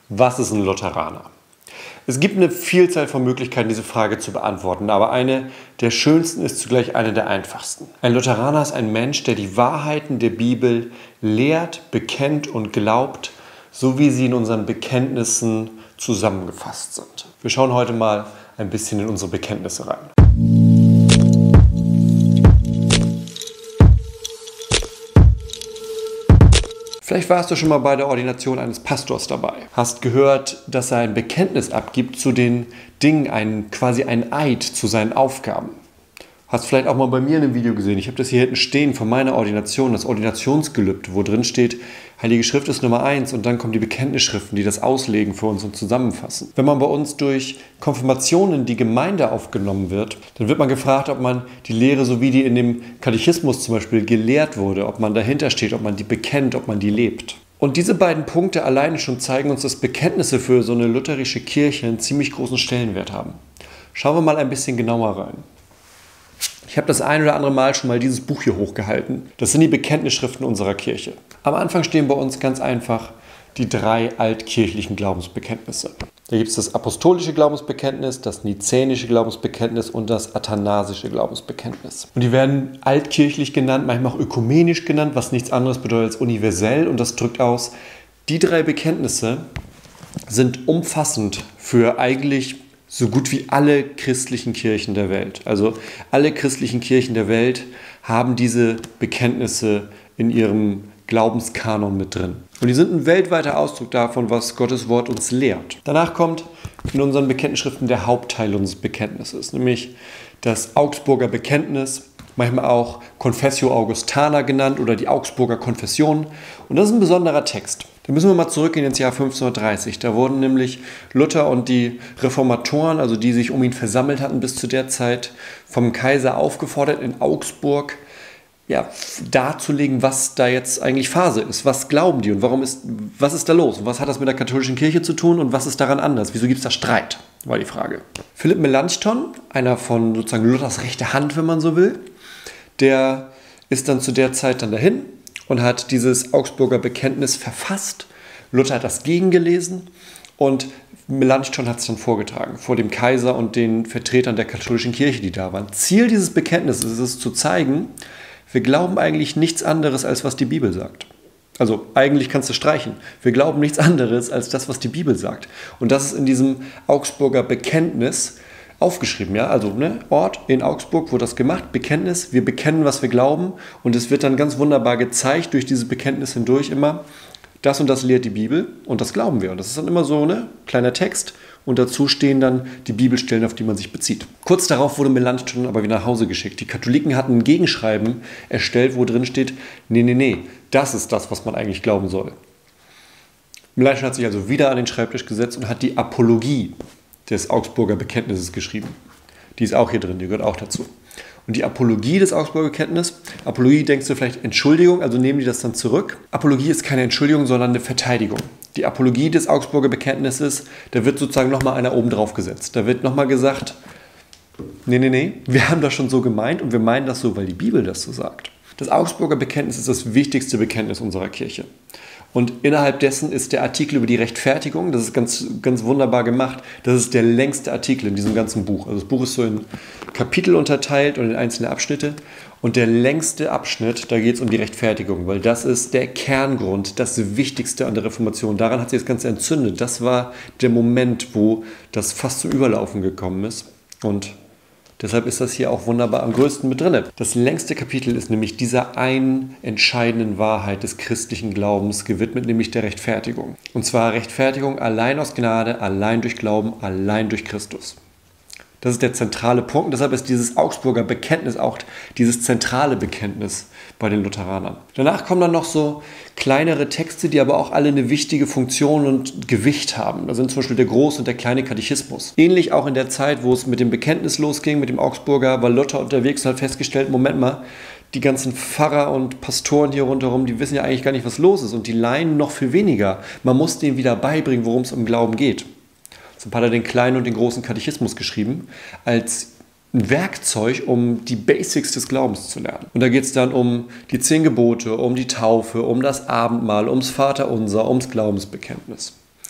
Was ist ein Lutheraner? Es gibt eine Vielzahl von Möglichkeiten, diese Frage zu beantworten, aber eine der schönsten ist zugleich eine der einfachsten. Ein Lutheraner ist ein Mensch, der die Wahrheiten der Bibel lehrt, bekennt und glaubt, so wie sie in unseren Bekenntnissen zusammengefasst sind. Wir schauen heute mal ein bisschen in unsere Bekenntnisse rein. Vielleicht warst du schon mal bei der Ordination eines Pastors dabei. Hast gehört, dass er ein Bekenntnis abgibt zu den Dingen, quasi ein Eid zu seinen Aufgaben. Hast vielleicht auch mal bei mir in einem Video gesehen. Ich habe das hier hinten stehen von meiner Ordination, das Ordinationsgelübde, wo drin steht, Heilige Schrift ist Nummer 1 und dann kommen die Bekenntnisschriften, die das auslegen für uns und zusammenfassen. Wenn man bei uns durch Konfirmationen in die Gemeinde aufgenommen wird, dann wird man gefragt, ob man die Lehre, so wie die in dem Katechismus zum Beispiel gelehrt wurde, ob man dahinter steht, ob man die bekennt, ob man die lebt. Und diese beiden Punkte alleine schon zeigen uns, dass Bekenntnisse für so eine lutherische Kirche einen ziemlich großen Stellenwert haben. Schauen wir mal ein bisschen genauer rein. Ich habe das ein oder andere Mal schon mal dieses Buch hier hochgehalten. Das sind die Bekenntnisschriften unserer Kirche. Am Anfang stehen bei uns ganz einfach die 3 altkirchlichen Glaubensbekenntnisse. Da gibt es das apostolische Glaubensbekenntnis, das nizänische Glaubensbekenntnis und das athanasische Glaubensbekenntnis. Und die werden altkirchlich genannt, manchmal auch ökumenisch genannt, was nichts anderes bedeutet als universell. Und das drückt aus, die 3 Bekenntnisse sind umfassend für eigentlich so gut wie alle christlichen Kirchen der Welt. Also alle christlichen Kirchen der Welt haben diese Bekenntnisse in ihrem Glaubenskanon mit drin. Und die sind ein weltweiter Ausdruck davon, was Gottes Wort uns lehrt. Danach kommt in unseren Bekenntnisschriften der Hauptteil unseres Bekenntnisses, nämlich das Augsburger Bekenntnis, manchmal auch Confessio Augustana genannt oder die Augsburger Konfession. Und das ist ein besonderer Text. Da müssen wir mal zurückgehen ins Jahr 1530. Da wurden nämlich Luther und die Reformatoren, also die sich um ihn versammelt hatten bis zu der Zeit, vom Kaiser aufgefordert, in Augsburg darzulegen, was da jetzt eigentlich Phase ist. Was glauben die und was ist da los? Und was hat das mit der katholischen Kirche zu tun und was ist daran anders? Wieso gibt es da Streit? War die Frage. Philipp Melanchthon, einer von sozusagen Luthers rechte Hand, wenn man so will, der ist dann zu der Zeit dann dahin und hat dieses Augsburger Bekenntnis verfasst. Luther hat das gegengelesen und Melanchthon hat es dann vorgetragen vor dem Kaiser und den Vertretern der katholischen Kirche, die da waren. Ziel dieses Bekenntnisses ist es zu zeigen, wir glauben eigentlich nichts anderes, als was die Bibel sagt. Also eigentlich kannst du streichen. Wir glauben nichts anderes, als das, was die Bibel sagt. Und das ist in diesem Augsburger Bekenntnis aufgeschrieben, ja, also Ort in Augsburg wurde das gemacht, Bekenntnis, wir bekennen, was wir glauben und es wird dann ganz wunderbar gezeigt durch dieses Bekenntnis hindurch immer, das und das lehrt die Bibel und das glauben wir und das ist dann immer so kleiner Text und dazu stehen dann die Bibelstellen, auf die man sich bezieht. Kurz darauf wurde Melanchthon aber wieder nach Hause geschickt. Die Katholiken hatten ein Gegenschreiben erstellt, wo drin steht, nee, das ist das, was man eigentlich glauben soll. Melanchthon hat sich also wieder an den Schreibtisch gesetzt und hat die Apologie des Augsburger Bekenntnisses geschrieben. Die ist auch hier drin, die gehört auch dazu. Und die Apologie des Augsburger Bekenntnisses, Apologie denkst du vielleicht Entschuldigung, also nehmen die das dann zurück. Apologie ist keine Entschuldigung, sondern eine Verteidigung. Die Apologie des Augsburger Bekenntnisses, da wird sozusagen nochmal einer oben drauf gesetzt. Da wird nochmal gesagt, nee, wir haben das schon so gemeint und wir meinen das so, weil die Bibel das so sagt. Das Augsburger Bekenntnis ist das wichtigste Bekenntnis unserer Kirche. Und innerhalb dessen ist der Artikel über die Rechtfertigung, das ist ganz, ganz wunderbar gemacht, das ist der längste Artikel in diesem ganzen Buch. Also das Buch ist so in Kapitel unterteilt und in einzelne Abschnitte. Und der längste Abschnitt, da geht es um die Rechtfertigung, weil das ist der Kerngrund, das Wichtigste an der Reformation. Daran hat sich das Ganze entzündet. Das war der Moment, wo das fast zum Überlaufen gekommen ist. Und deshalb ist das hier auch wunderbar am größten mit drin. Das längste Kapitel ist nämlich dieser einen entscheidenden Wahrheit des christlichen Glaubens gewidmet, nämlich der Rechtfertigung. Und zwar Rechtfertigung allein aus Gnade, allein durch Glauben, allein durch Christus. Das ist der zentrale Punkt. Und deshalb ist dieses Augsburger Bekenntnis auch dieses zentrale Bekenntnis bei den Lutheranern. Danach kommen dann noch so kleinere Texte, die aber auch alle eine wichtige Funktion und Gewicht haben. Da sind zum Beispiel der große und der kleine Katechismus. Ähnlich auch in der Zeit, wo es mit dem Bekenntnis losging, mit dem Augsburger, war Luther unterwegs und hat festgestellt, Moment mal, die ganzen Pfarrer und Pastoren hier rundherum, die wissen ja eigentlich gar nicht, was los ist und die Laien noch viel weniger. Man muss denen wieder beibringen, worum es im Glauben geht. Deshalb hat er den kleinen und den großen Katechismus geschrieben, als ein Werkzeug, um die Basics des Glaubens zu lernen. Und da geht es dann um die 10 Gebote, um die Taufe, um das Abendmahl, ums Vaterunser, ums Glaubensbekenntnis.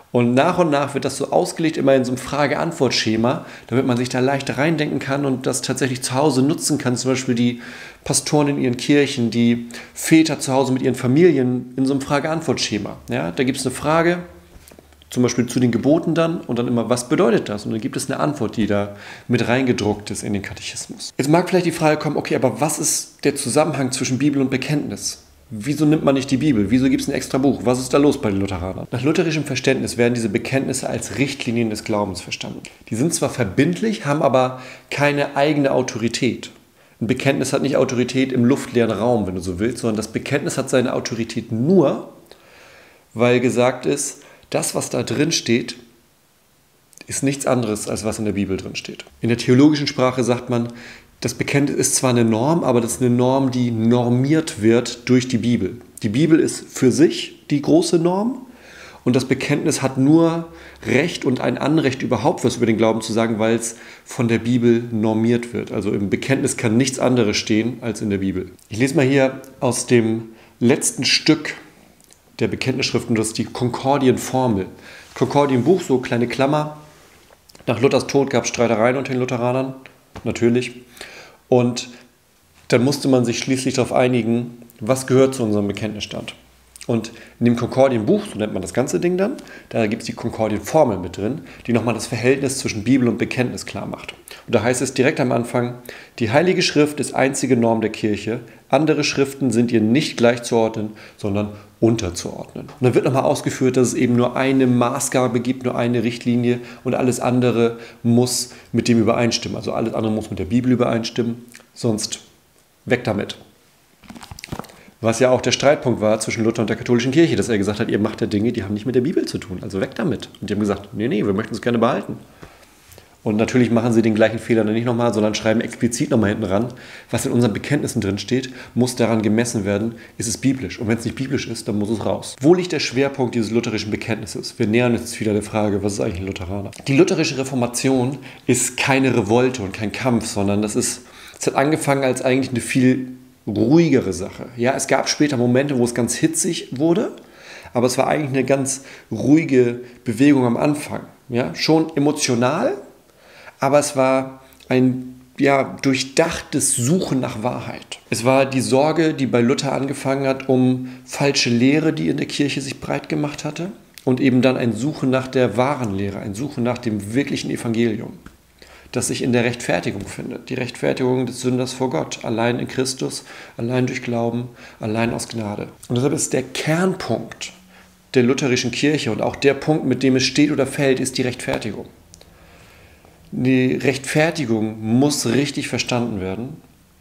Und nach wird das so ausgelegt, immer in so einem Frage-Antwort-Schema, damit man sich da leicht reindenken kann und das tatsächlich zu Hause nutzen kann. Zum Beispiel die Pastoren in ihren Kirchen, die Väter zu Hause mit ihren Familien in so einem Frage-Antwort-Schema. Ja, da gibt es eine Frage, zum Beispiel zu den Geboten dann und dann immer, was bedeutet das? Und dann gibt es eine Antwort, die da mit reingedruckt ist in den Katechismus. Jetzt mag vielleicht die Frage kommen, okay, aber was ist der Zusammenhang zwischen Bibel und Bekenntnis? Wieso nimmt man nicht die Bibel? Wieso gibt es ein extra Buch? Was ist da los bei den Lutheranern? Nach lutherischem Verständnis werden diese Bekenntnisse als Richtlinien des Glaubens verstanden. Die sind zwar verbindlich, haben aber keine eigene Autorität. Ein Bekenntnis hat nicht Autorität im luftleeren Raum, wenn du so willst, sondern das Bekenntnis hat seine Autorität nur, weil gesagt ist, das, was da drin steht, ist nichts anderes, als was in der Bibel drin steht. In der theologischen Sprache sagt man, das Bekenntnis ist zwar eine Norm, aber das ist eine Norm, die normiert wird durch die Bibel. Die Bibel ist für sich die große Norm und das Bekenntnis hat nur Recht und ein Anrecht, überhaupt was über den Glauben zu sagen, weil es von der Bibel normiert wird. Also im Bekenntnis kann nichts anderes stehen als in der Bibel. Ich lese mal hier aus dem letzten Stück der Bekenntnisschriften, das ist die Konkordienformel. Konkordienbuch, so kleine Klammer. Nach Luthers Tod gab es Streitereien unter den Lutheranern. Natürlich. Und dann musste man sich schließlich darauf einigen, was gehört zu unserem Bekenntnisstand. Und in dem Konkordienbuch, so nennt man das ganze Ding dann, da gibt es die Konkordienformel mit drin, die nochmal das Verhältnis zwischen Bibel und Bekenntnis klar macht. Und da heißt es direkt am Anfang, die Heilige Schrift ist einzige Norm der Kirche, andere Schriften sind ihr nicht gleichzuordnen, sondern unterzuordnen. Und dann wird nochmal ausgeführt, dass es eben nur eine Maßgabe gibt, nur eine Richtlinie und alles andere muss mit dem übereinstimmen. Also alles andere muss mit der Bibel übereinstimmen, sonst weg damit. Was ja auch der Streitpunkt war zwischen Luther und der katholischen Kirche, dass er gesagt hat, ihr macht ja Dinge, die haben nicht mit der Bibel zu tun, also weg damit. Und die haben gesagt, nee, wir möchten es gerne behalten. Und natürlich machen sie den gleichen Fehler dann nicht nochmal, sondern schreiben explizit nochmal hinten ran, was in unseren Bekenntnissen drin steht, muss daran gemessen werden, ist es biblisch. Und wenn es nicht biblisch ist, dann muss es raus. Wo liegt der Schwerpunkt dieses lutherischen Bekenntnisses? Wir nähern uns jetzt wieder der Frage, was ist eigentlich ein Lutheraner? Die lutherische Reformation ist keine Revolte und kein Kampf, sondern es hat angefangen als eigentlich eine viel ruhigere Sache. Ja, es gab später Momente, wo es ganz hitzig wurde, aber es war eigentlich eine ganz ruhige Bewegung am Anfang. Ja, schon emotional, aber es war ein durchdachtes Suchen nach Wahrheit. Es war die Sorge, die bei Luther angefangen hat, um falsche Lehre, die in der Kirche sich breit gemacht hatte, und eben dann ein Suchen nach der wahren Lehre, ein Suchen nach dem wirklichen Evangelium, das sich in der Rechtfertigung findet. Die Rechtfertigung des Sünders vor Gott, allein in Christus, allein durch Glauben, allein aus Gnade. Und deshalb ist der Kernpunkt der lutherischen Kirche und auch der Punkt, mit dem es steht oder fällt, ist die Rechtfertigung. Die Rechtfertigung muss richtig verstanden werden,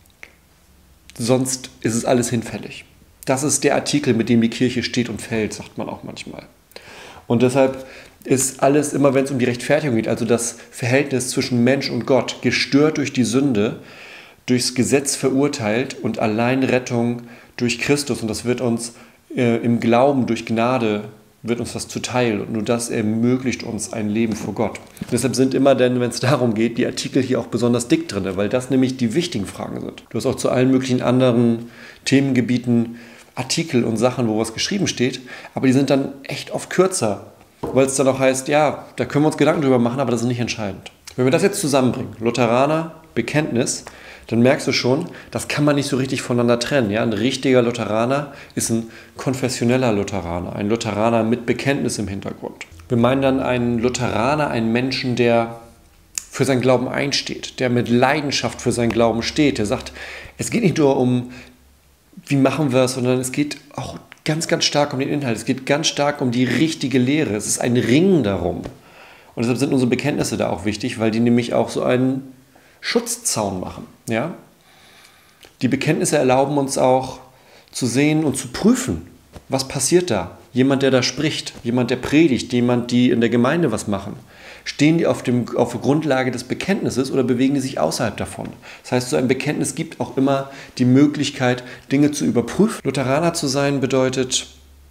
sonst ist es alles hinfällig. Das ist der Artikel, mit dem die Kirche steht und fällt, sagt man auch manchmal. Und deshalb ist alles, immer wenn es um die Rechtfertigung geht, also das Verhältnis zwischen Mensch und Gott, gestört durch die Sünde, durchs Gesetz verurteilt und allein Rettung durch Christus. Und das wird uns im Glauben durch Gnade, wird uns das zuteil. Und nur das ermöglicht uns ein Leben vor Gott. Und deshalb sind immer dann, wenn es darum geht, die Artikel hier auch besonders dick drin, weil das nämlich die wichtigen Fragen sind. Du hast auch zu allen möglichen anderen Themengebieten Artikel und Sachen, wo was geschrieben steht, aber die sind dann echt oft kürzer, weil es dann auch heißt, ja, da können wir uns Gedanken drüber machen, aber das ist nicht entscheidend. Wenn wir das jetzt zusammenbringen, Lutheraner, Bekenntnis, dann merkst du schon, das kann man nicht so richtig voneinander trennen. Ja? Ein richtiger Lutheraner ist ein konfessioneller Lutheraner, ein Lutheraner mit Bekenntnis im Hintergrund. Wir meinen dann einen Lutheraner, einen Menschen, der für seinen Glauben einsteht, der mit Leidenschaft für seinen Glauben steht, der sagt, es geht nicht nur um, wie machen wir es, sondern es geht auch ganz, ganz stark um den Inhalt. Es geht ganz stark um die richtige Lehre. Es ist ein Ringen darum. Und deshalb sind unsere Bekenntnisse da auch wichtig, weil die nämlich auch so einen Schutzzaun machen. Ja? Die Bekenntnisse erlauben uns auch zu sehen und zu prüfen, was passiert da. Jemand, der da spricht, jemand, der predigt, jemand, die in der Gemeinde was machen. Stehen die auf der Grundlage des Bekenntnisses oder bewegen die sich außerhalb davon? Das heißt, so ein Bekenntnis gibt auch immer die Möglichkeit, Dinge zu überprüfen. Lutheraner zu sein bedeutet,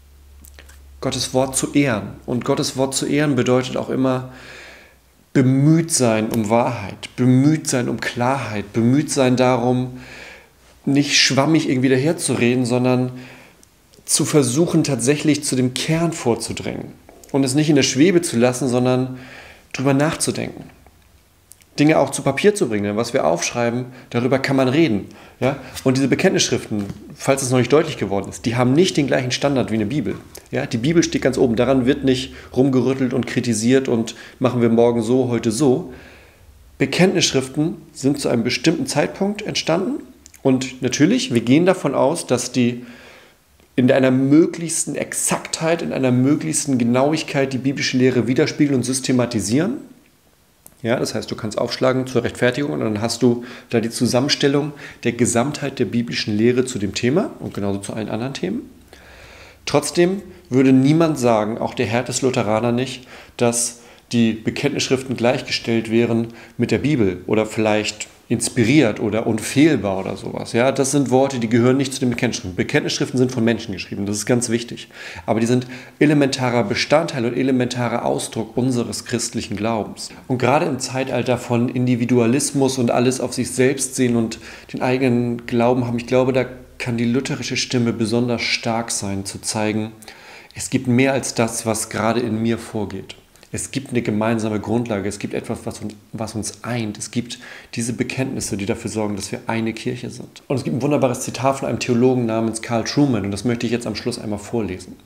Gottes Wort zu ehren. Und Gottes Wort zu ehren bedeutet auch immer, bemüht sein um Wahrheit, bemüht sein um Klarheit, bemüht sein darum, nicht schwammig irgendwie daherzureden, sondern zu versuchen, tatsächlich zu dem Kern vorzudringen. und es nicht in der Schwebe zu lassen, sondern drüber nachzudenken. Dinge auch zu Papier zu bringen, denn was wir aufschreiben, darüber kann man reden. Ja? Und diese Bekenntnisschriften, falls es noch nicht deutlich geworden ist, die haben nicht den gleichen Standard wie eine Bibel. Ja? Die Bibel steht ganz oben, daran wird nicht rumgerüttelt und kritisiert und machen wir morgen so, heute so. Bekenntnisschriften sind zu einem bestimmten Zeitpunkt entstanden und natürlich, wir gehen davon aus, dass die in einer möglichsten Exaktheit, in einer möglichsten Genauigkeit die biblische Lehre widerspiegeln und systematisieren. Ja, das heißt, du kannst aufschlagen zur Rechtfertigung und dann hast du da die Zusammenstellung der Gesamtheit der biblischen Lehre zu dem Thema und genauso zu allen anderen Themen. Trotzdem würde niemand sagen, auch der Herd des Lutheraner nicht, dass die Bekenntnisschriften gleichgestellt wären mit der Bibel oder vielleicht inspiriert oder unfehlbar oder sowas. Ja, das sind Worte, die gehören nicht zu den Bekenntnisschriften. Bekenntnisschriften sind von Menschen geschrieben, das ist ganz wichtig. Aber die sind elementarer Bestandteil und elementarer Ausdruck unseres christlichen Glaubens. Und gerade im Zeitalter von Individualismus und alles auf sich selbst sehen und den eigenen Glauben haben, ich glaube, da kann die lutherische Stimme besonders stark sein, zu zeigen, es gibt mehr als das, was gerade in mir vorgeht. Es gibt eine gemeinsame Grundlage, es gibt etwas, was uns eint. Es gibt diese Bekenntnisse, die dafür sorgen, dass wir eine Kirche sind. Und es gibt ein wunderbares Zitat von einem Theologen namens Carl Trueman und das möchte ich jetzt am Schluss einmal vorlesen.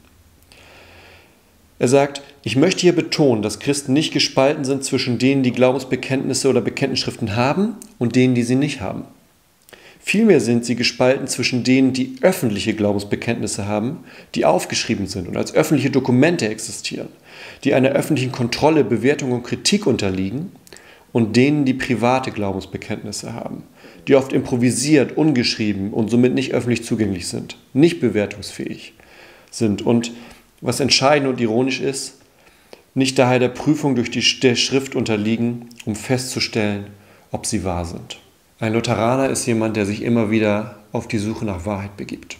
Er sagt, ich möchte hier betonen, dass Christen nicht gespalten sind zwischen denen, die Glaubensbekenntnisse oder Bekenntnisschriften haben und denen, die sie nicht haben. Vielmehr sind sie gespalten zwischen denen, die öffentliche Glaubensbekenntnisse haben, die aufgeschrieben sind und als öffentliche Dokumente existieren, die einer öffentlichen Kontrolle, Bewertung und Kritik unterliegen, und denen, die private Glaubensbekenntnisse haben, die oft improvisiert, ungeschrieben und somit nicht öffentlich zugänglich sind, nicht bewertungsfähig sind und, was entscheidend und ironisch ist, nicht daher der Prüfung durch der Schrift unterliegen, um festzustellen, ob sie wahr sind. Ein Lutheraner ist jemand, der sich immer wieder auf die Suche nach Wahrheit begibt.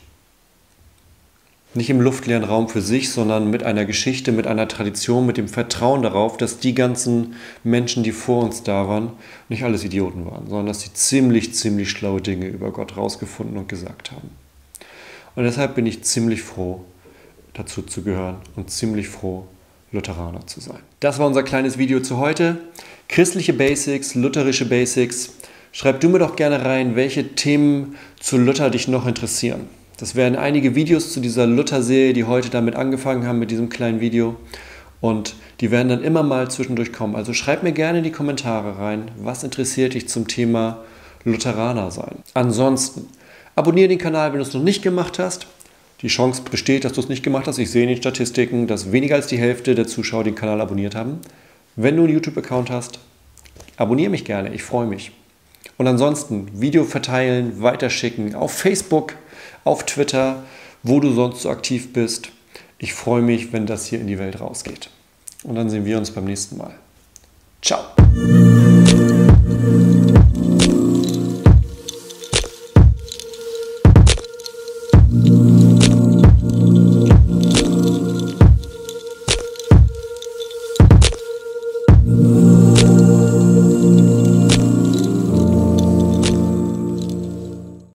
Nicht im luftleeren Raum für sich, sondern mit einer Geschichte, mit einer Tradition, mit dem Vertrauen darauf, dass die ganzen Menschen, die vor uns da waren, nicht alles Idioten waren, sondern dass sie ziemlich schlaue Dinge über Gott rausgefunden und gesagt haben. Und deshalb bin ich ziemlich froh, dazu zu gehören und ziemlich froh, Lutheraner zu sein. Das war unser kleines Video zu heute. Christliche Basics, lutherische Basics. Schreib du mir doch gerne rein, welche Themen zu Luther dich noch interessieren. Das wären einige Videos zu dieser Luther-Serie, die heute damit angefangen haben, mit diesem kleinen Video. Und die werden dann immer mal zwischendurch kommen. Also schreib mir gerne in die Kommentare rein, was interessiert dich zum Thema Lutheraner sein. Ansonsten, abonniere den Kanal, wenn du es noch nicht gemacht hast. Die Chance besteht, dass du es nicht gemacht hast. Ich sehe in den Statistiken, dass weniger als die Hälfte der Zuschauer den Kanal abonniert haben. Wenn du einen YouTube-Account hast, abonniere mich gerne, ich freue mich. Und ansonsten Video verteilen, weiterschicken auf Facebook, auf Twitter, wo du sonst so aktiv bist. Ich freue mich, wenn das hier in die Welt rausgeht. Und dann sehen wir uns beim nächsten Mal. Ciao!